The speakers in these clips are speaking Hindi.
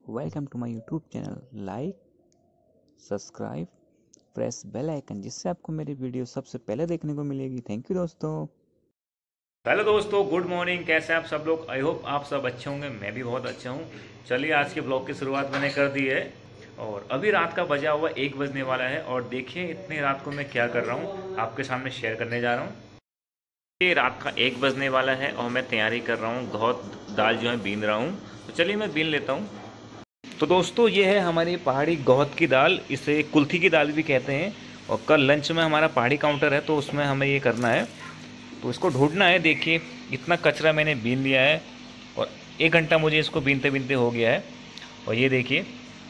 Welcome to my YouTube channel. Like, subscribe, press bell icon, जिससे आपको मेरी वीडियो सबसे पहले देखने को मिलेगी। थैंक यू दोस्तों। हेलो दोस्तों, गुड मॉर्निंग। कैसे हैं आप सब लोग? आई होप आप सब अच्छे होंगे। मैं भी बहुत अच्छा हूँ। चलिए, आज के ब्लॉग की शुरुआत मैंने कर दी है और अभी रात का बजा हुआ 1 बजने वाला है। और देखिए इतनी रात को मैं क्या कर रहा हूँ, आपके सामने शेयर करने जा रहा हूँ। ये रात का 1 बजने वाला है और मैं तैयारी कर रहा हूँ, बहुत दाल जो है बीन रहा हूँ। तो चलिए मैं बीन लेता हूँ। तो दोस्तों, ये है हमारी पहाड़ी गौहत की दाल, इसे कुल्थी की दाल भी कहते हैं। और कल लंच में हमारा पहाड़ी काउंटर है, तो उसमें हमें ये करना है, तो इसको ढूंढना है। देखिए इतना कचरा मैंने बीन लिया है और 1 घंटा मुझे इसको बीनते बीनते हो गया है। और ये देखिए,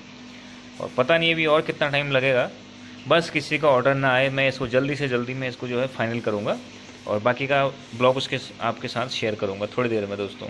और पता नहीं अभी और कितना टाइम लगेगा। बस किसी का ऑर्डर ना आए, मैं इसको जल्दी से जल्दी मैं इसको जो है फाइनल करूँगा और बाकी का ब्लॉग उसके आपके साथ शेयर करूँगा थोड़ी देर में दोस्तों।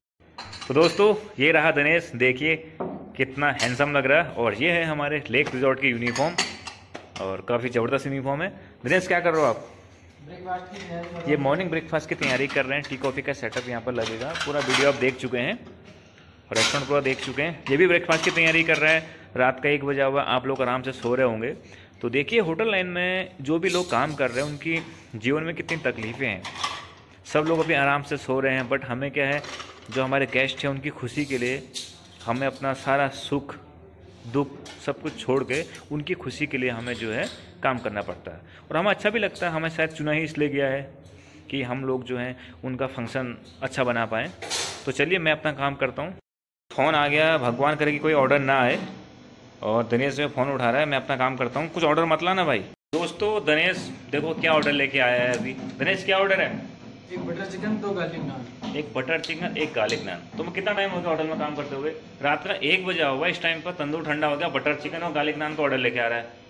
तो दोस्तों, ये रहा दिनेश, देखिए कितना हैंडसम लग रहा है। और ये है हमारे लेक रिजॉर्ट की यूनिफॉर्म और काफ़ी ज़बरदस्त यूनिफॉर्म है। दिनेश, क्या कर रहे हो आप? ब्रेकफास्ट की तैयारी। ये मॉर्निंग ब्रेकफास्ट की तैयारी कर रहे हैं। टी कॉफ़ी का सेटअप यहाँ पर लगेगा, पूरा वीडियो आप देख चुके हैं, रेस्टोरेंट पूरा देख चुके हैं। ये भी ब्रेकफास्ट की तैयारी कर रहा है। रात का 1 बजा हुआ, आप लोग आराम से सो रहे होंगे। तो देखिए होटल लाइन में जो भी लोग काम कर रहे हैं, उनकी जीवन में कितनी तकलीफ़ें हैं। सब लोग अभी आराम से सो रहे हैं, बट हमें क्या है, जो हमारे गेस्ट हैं उनकी खुशी के लिए हमें अपना सारा सुख दुख सब कुछ छोड़ के उनकी खुशी के लिए हमें जो है काम करना पड़ता है। और हमें अच्छा भी लगता है। हमें शायद चुना ही इसलिए गया है कि हम लोग जो हैं उनका फंक्शन अच्छा बना पाएँ। तो चलिए मैं अपना काम करता हूँ। फ़ोन आ गया, भगवान करे कि कोई ऑर्डर ना आए। और दिनेश जो फ़ोन उठा रहा है, मैं अपना काम करता हूँ। कुछ ऑर्डर मत लाना भाई। दोस्तों, दिनेश देखो क्या ऑर्डर लेके आया है अभी। दिनेश, क्या ऑर्डर है? एक बटर चिकन, 2 गार्लिक नान। एक बटर चिकन, एक गार्लिक नान। तुम कितना टाइम हो गया होटल में काम करते हुए? रात का 1 बजा हुआ, इस टाइम पर तंदूर ठंडा हो गया, बटर चिकन और गार्लिक नान का ऑर्डर लेके आ रहा है।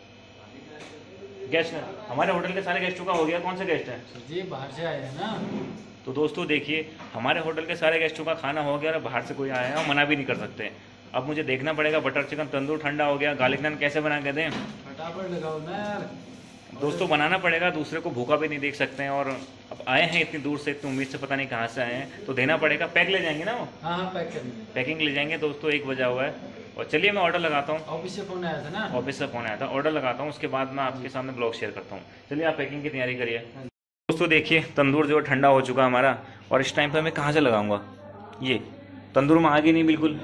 गेस्ट हमारे होटल के सारे गेस्टों का हो गया। कौन से गेस्ट हैं? जी बाहर से आए हैं ना। तो दोस्तों देखिए, हमारे होटल के सारे गेस्टों का खाना हो गया और बाहर से कोई आया है और मना भी नहीं कर सकते। अब मुझे देखना पड़ेगा, बटर चिकन तंदूर ठंडा हो गया, गार्लिक नान कैसे बना के दें। फटाफट लगाओ ना यार। दोस्तों बनाना पड़ेगा, दूसरे को भूखा भी नहीं देख सकते हैं। और अब आए हैं इतनी दूर से, इतनी उम्मीद से, पता नहीं कहाँ से आए हैं, तो देना पड़ेगा। पैक ले जाएंगे ना वो? हाँ हाँ, पैक करनी। पैकिंग ले जाएंगे। दोस्तों 1 बजा हुआ है और चलिए मैं ऑर्डर लगाता हूँ। ऑफिस से फोन आया था ना। ऑफिस से फ़ोन आया था, ऑर्डर लगाता हूँ, उसके बाद मैं आपके सामने ब्लॉग शेयर करता हूँ। चलिए आप पैकिंग की तैयारी करिए। दोस्तों देखिए, तंदूर जो ठंडा हो चुका हमारा, और इस टाइम पर मैं कहाँ से लगाऊंगा? ये तंदूर में आग ही नहीं बिल्कुल।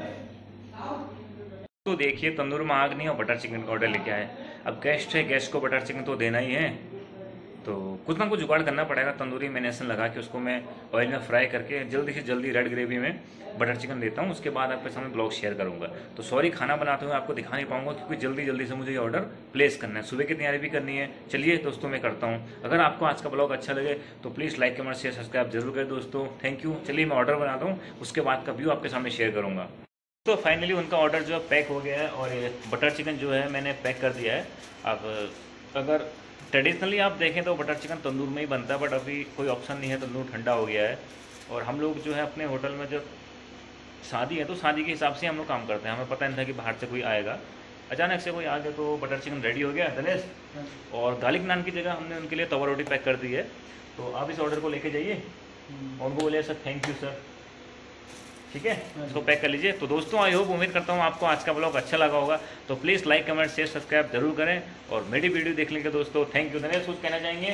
तो देखिए तंदूर में आग नहीं और बटर चिकन का ऑर्डर लेके आए। अब गेस्ट है, गेस्ट को बटर चिकन तो देना ही है, तो कुछ ना कुछ जुगाड़ करना पड़ेगा। तंदूरी मैरिनेशन लगा के उसको मैं ऑयल में फ्राई करके जल्दी से जल्दी रेड ग्रेवी में बटर चिकन देता हूँ। उसके बाद आपके सामने ब्लॉग शेयर करूँगा। तो सॉरी, खाना बनाते हुए आपको दिखा नहीं पाऊंगा, क्योंकि जल्दी जल्दी से मुझे ये ऑर्डर प्लेस करना है। सुबह की तैयारी भी करनी है। चलिए दोस्तों मैं करता हूँ। अगर आपको आज का ब्लॉग अच्छा लगे तो please like, comment, share, subscribe जरूर करें दोस्तों। Thank you. चलिए मैं ऑर्डर बनाता हूँ, उसके बाद का व्यू आपके सामने शेयर करूँगा। तो फाइनली उनका ऑर्डर जो है पैक हो गया है और ये बटर चिकन जो है मैंने पैक कर दिया है। अब अगर ट्रेडिशनली आप देखें तो बटर चिकन तंदूर में ही बनता है, बट अभी कोई ऑप्शन नहीं है, तंदूर ठंडा हो गया है। और हम लोग जो है अपने होटल में जब शादी है तो शादी के हिसाब से हम लोग काम करते हैं। हमें पता नहीं था कि बाहर से कोई आएगा, अचानक से कोई आ गया, तो बटर चिकन रेडी हो गया दिनेश। और गार्लिक नान की जगह हमने उनके लिए तवा रोटी पैक कर दी है। तो आप इस ऑर्डर को लेके जाइए और उनको बोलिए सर थैंक यू सर, ठीक है, इसको पैक कर लीजिए। तो दोस्तों आई होप, उम्मीद करता हूँ आपको आज का ब्लॉग अच्छा लगा होगा। तो please like, comment, share, subscribe जरूर करें और मेरी वीडियो देखने के दोस्तों थैंक यू। दिनेश कुछ कहना चाहेंगे?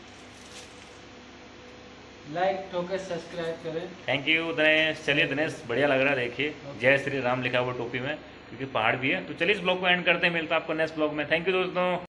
लाइक ठोकर सब्सक्राइब करें। Thank you Dinesh. चलिए दिनेश, बढ़िया लग रहा है, देखिए जय श्री राम लिखा हुआ टोपी में, क्योंकि पहाड़ भी है। तो चलिए इस ब्लॉग को एंड करते हैं, मिलता है आपको नेक्स्ट ब्लॉग में। थैंक यू दोस्तों।